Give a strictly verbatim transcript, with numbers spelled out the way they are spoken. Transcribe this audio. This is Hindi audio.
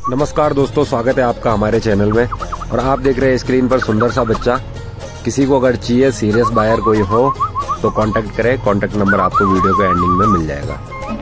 नमस्कार दोस्तों, स्वागत है आपका हमारे चैनल में। और आप देख रहे हैं स्क्रीन पर सुंदर सा बच्चा। किसी को अगर चाहिए, सीरियस बायर कोई हो तो कांटेक्ट करें। कांटेक्ट नंबर आपको वीडियो के एंडिंग में मिल जाएगा।